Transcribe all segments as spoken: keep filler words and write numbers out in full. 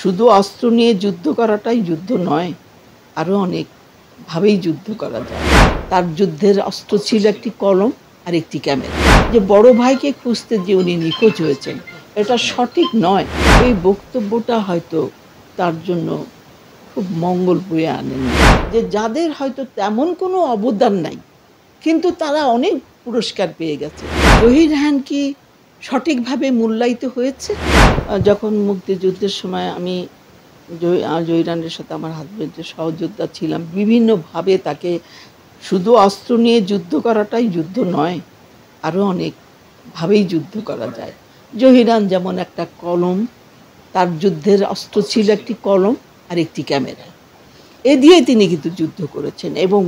শুধু অস্ত্র নিয়ে যুদ্ধ করাটাই যুদ্ধ নয়, আরও অনেকভাবেই যুদ্ধ করা যায়। তার যুদ্ধের অস্ত্র ছিল একটি কলম আর একটি ক্যামেরা। যে বড় ভাইকে খুঁজতে যে উনি নিখোঁজ হয়েছেন, এটা সঠিক নয়। এই বক্তব্যটা হয়তো তার জন্য খুব মঙ্গল বয়ে আনেনি। যে যাদের হয়তো তেমন কোনো অবদান নাই, কিন্তু তারা অনেক পুরস্কার পেয়ে গেছে। জহির রায়হান কি সঠিকভাবে মূল্যায়িত হয়েছে? যখন মুক্তিযুদ্ধের সময় আমি জহির রায়হানের সাথে আমার হাজবেন্ডের সহযোদ্ধা ছিলাম, বিভিন্নভাবে তাকে শুধু অস্ত্র নিয়ে যুদ্ধ করাটাই যুদ্ধ নয়, আরও অনেকভাবেই যুদ্ধ করা যায়। জহির রায়হান যেমন একটা কলম, তার যুদ্ধের অস্ত্র ছিল একটি কলম আর একটি ক্যামেরা। এ দিয়ে তিনি কিন্তু যুদ্ধ করেছেন এবং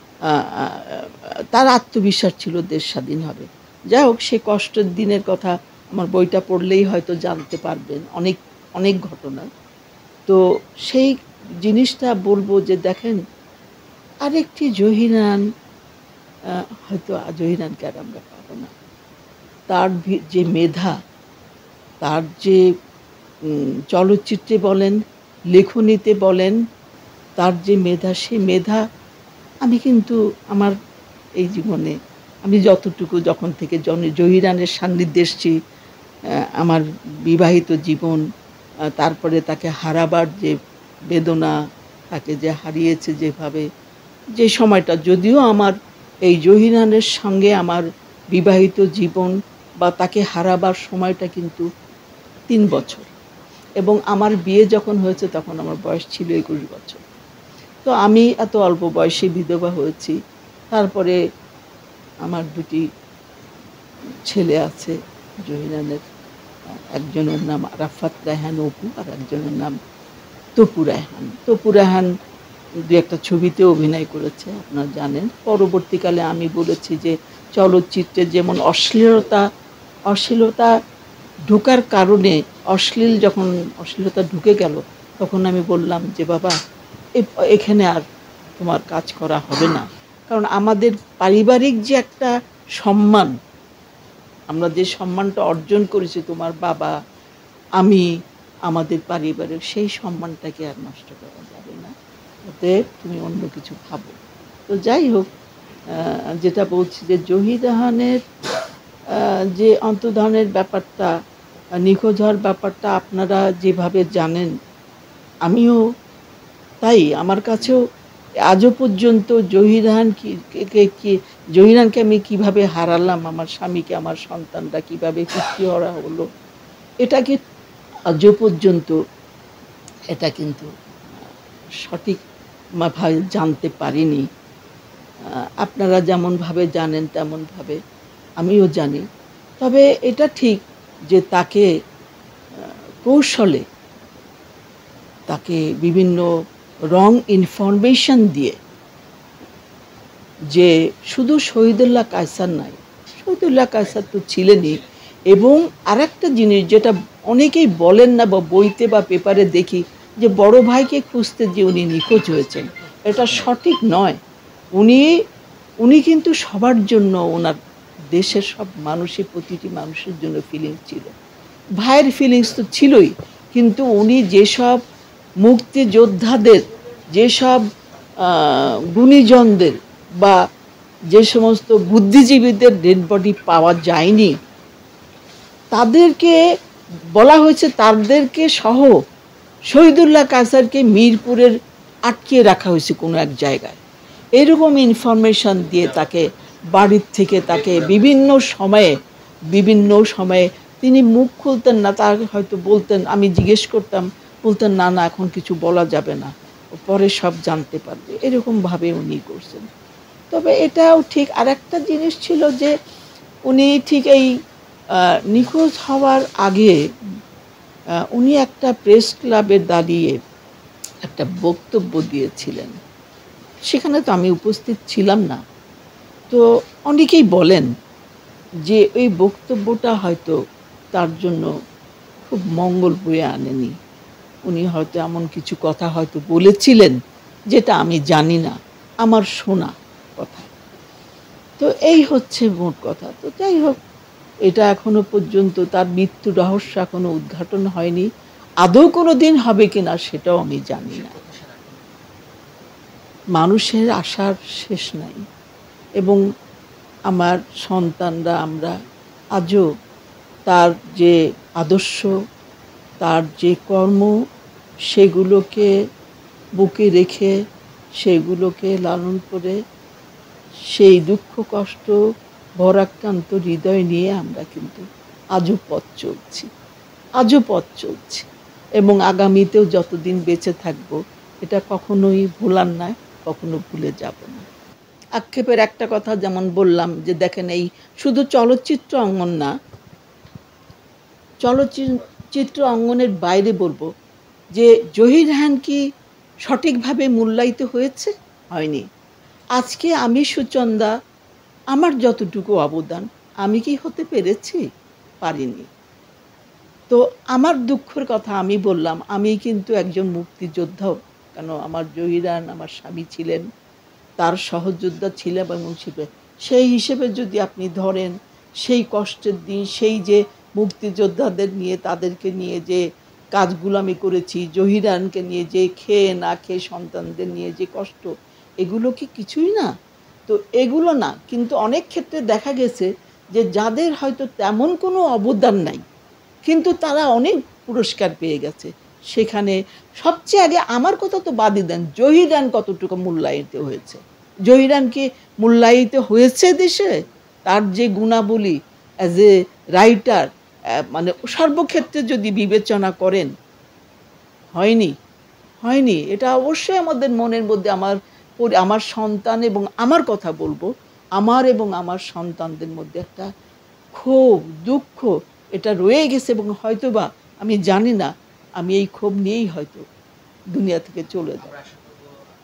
তার আত্মবিশ্বাস ছিল দেশ স্বাধীন হবে। যাই হোক, সে কষ্টের দিনের কথা আমার বইটা পড়লেই হয়তো জানতে পারবেন, অনেক অনেক ঘটনা। তো সেই জিনিসটা বলবো যে দেখেন, আরেকটি জহির রায়হান, হয়তো জহির রায়হানকে আর আমরা পাবো না। তার যে মেধা, তার যে চলচ্চিত্রে বলেন, লেখনীতে বলেন, তার যে মেধা, সে মেধা আমি কিন্তু আমার এই জীবনে আমি যতটুকু যখন থেকে জহির রায়হানের সান্নিধ্যে এসেছি, আমার বিবাহিত জীবন, তারপরে তাকে হারাবার যে বেদনা, তাকে যে হারিয়েছে যেভাবে, যে সময়টা, যদিও আমার এই জহির রায়হানের সঙ্গে আমার বিবাহিত জীবন বা তাকে হারাবার সময়টা কিন্তু তিন বছর, এবং আমার বিয়ে যখন হয়েছে তখন আমার বয়স ছিল একুশ বছর। তো আমি এত অল্প বয়সে বিধবা হয়েছি। তারপরে আমার দুটি ছেলে আছে জহির রায়হানের, একজনের নাম রাফাত রায়হান অপু আর একজনের নাম তপু রায়হান। তপু রায়হান দু একটা ছবিতে অভিনয় করেছে, আপনারা জানেন। পরবর্তীকালে আমি বলেছি যে চলচ্চিত্রে যেমন অশ্লীলতা অশ্লীলতা ঢোকার কারণে, অশ্লীল যখন অশ্লীলতা ঢুকে গেল, তখন আমি বললাম যে বাবা, এখানে আর তোমার কাজ করা হবে না। কারণ আমাদের পারিবারিক যে একটা সম্মান, আমরা যে সম্মানটা অর্জন করেছি, তোমার বাবা, আমি, আমাদের পারিবারিক, সেই সম্মানটাকে আর নষ্ট করা যাবে না। অতএব তুমি অন্য কিছু ভাবো। তো যাই হোক, যেটা বলছি যে জহির রায়হানের যে অন্তর্ধানের ব্যাপারটা, নিখোঁজ হওয়ার ব্যাপারটা আপনারা যেভাবে জানেন, আমিও তাই। আমার কাছেও আজও পর্যন্ত জহির রায়হান কি জহির রায়হানকে আমি কীভাবে হারালাম, আমার স্বামীকে, আমার সন্তানরা কীভাবে পিতৃহারা হলো, এটাকে আজও পর্যন্ত এটা কিন্তু সঠিকভাবে জানতে পারিনি। আপনারা যেমনভাবে জানেন তেমনভাবে আমিও জানি। তবে এটা ঠিক যে তাকে কৌশলে, তাকে বিভিন্ন রং ইনফরমেশন দিয়ে, যে শুধু শহীদুল্লাহ কায়সার নাই, শহীদুল্লাহ কায়সার তো ছিলেনই, এবং আরেকটা জিনিস যেটা অনেকেই বলেন না বা বইতে বা পেপারে দেখি, যে বড় ভাইকে খুঁজতে যে উনি নিখোঁজ হয়েছেন, এটা সঠিক নয়। উনি উনি কিন্তু সবার জন্য, ওনার দেশের সব মানুষের, প্রতিটি মানুষের জন্য ফিলিংস ছিল। ভাইয়ের ফিলিংস তো ছিলই, কিন্তু উনি যেসব মুক্তিযোদ্ধাদের, যেসব গুণীজনদের বা যে সমস্ত বুদ্ধিজীবীদের ডেড বডি পাওয়া যায়নি, তাদেরকে বলা হয়েছে, তাদেরকে সহ শহীদুল্লাহ কায়সারকে মিরপুরের আটকিয়ে রাখা হয়েছে কোনো এক জায়গায়। এরকম ইনফরমেশন দিয়ে তাকে বাড়ির থেকে, তাকে বিভিন্ন সময়ে বিভিন্ন সময়ে তিনি মুখ খুলতেন না। তার হয়তো বলতেন, আমি জিজ্ঞেস করতাম, বলতেন না না এখন কিছু বলা যাবে না, পরে সব জানতে পারবে, এরকমভাবে উনি করছেন। তবে এটাও ঠিক। আর একটা জিনিস ছিল যে উনি ঠিক এই নিখোঁজ হওয়ার আগে উনি একটা প্রেস ক্লাবে দাঁড়িয়ে একটা বক্তব্য দিয়েছিলেন। সেখানে তো আমি উপস্থিত ছিলাম না। তো অনেকেই বলেন যে ওই বক্তব্যটা হয়তো তার জন্য খুব মঙ্গল বয়ে আনেনি। উনি হয়তো এমন কিছু কথা হয়তো বলেছিলেন যেটা আমি জানি না, আমার শোনা কথা। তো এই হচ্ছে মোট কথা। তো যাই হোক, এটা এখনো পর্যন্ত তার মৃত্যু রহস্য এখনো উদ্ঘাটন হয়নি। আদৌ কোনো দিন হবে কিনা সেটাও আমি জানি না। মানুষের আশার শেষ নাই এবং আমার সন্তানরা আমরা আজও তার যে আদর্শ, তার যে কর্ম, সেগুলোকে বুকে রেখে সেগুলোকে লালন করে সেই দুঃখ কষ্ট ভরাক্রান্ত হৃদয় নিয়ে আমরা কিন্তু আজও পথ চলছি আজও পথ চলছি এবং আগামীতেও যতদিন বেঁচে থাকবো এটা কখনোই ভোলার নয়, কখনো ভুলে যাব না। আক্ষেপের একটা কথা যেমন বললাম যে দেখেন, এই শুধু চলচ্চিত্র অঙ্গন না, চলচ্চিত্র অঙ্গনের বাইরে বলবো যে জহির রায়হান কি সঠিকভাবে মূল্যায়িত হয়েছে? হয়নি। আজকে আমি সুচন্দা, আমার যতটুকু অবদান আমি কি হতে পেরেছি? পারিনি। তো আমার দুঃখের কথা আমি বললাম, আমি কিন্তু একজন মুক্তিযোদ্ধাও, কেন আমার জহির রায়হান আমার স্বামী ছিলেন, তার সহযোদ্ধা ছিলাম এবং হিসেবে সেই হিসেবে যদি আপনি ধরেন সেই কষ্টের দিন, সেই যে মুক্তিযোদ্ধাদের নিয়ে তাদেরকে নিয়ে যে কাজগুলো আমি করেছি, জহির রায়হানকে নিয়ে যে খেয়ে না খেয়ে সন্তানদের নিয়ে যে কষ্ট, এগুলো কি কিছুই না? তো এগুলো না, কিন্তু অনেক ক্ষেত্রে দেখা গেছে যে যাদের হয়তো তেমন কোনো অবদান নাই কিন্তু তারা অনেক পুরস্কার পেয়ে গেছে। সেখানে সবচেয়ে আগে আমার কথা তো বাদই দেন, জহির রায়হান কতটুকু মূল্যায়িত হয়েছে? জহির রায়হান কি মূল্যায়িত হয়েছে দেশে? তার যে গুণাবলী অ্যাজ এ রাইটার, মানে সর্বক্ষেত্রে যদি বিবেচনা করেন, হয়নি হয়নি এটা অবশ্যই আমাদের মনের মধ্যে, আমার আমার সন্তান এবং আমার কথা বলবো, আমার এবং আমার সন্তানদের মধ্যে একটা ক্ষোভ, দুঃখ এটা রয়ে গেছে এবং হয়তোবা আমি জানি না, আমি এই ক্ষোভ নিয়েই হয়তো দুনিয়া থেকে চলে যাব।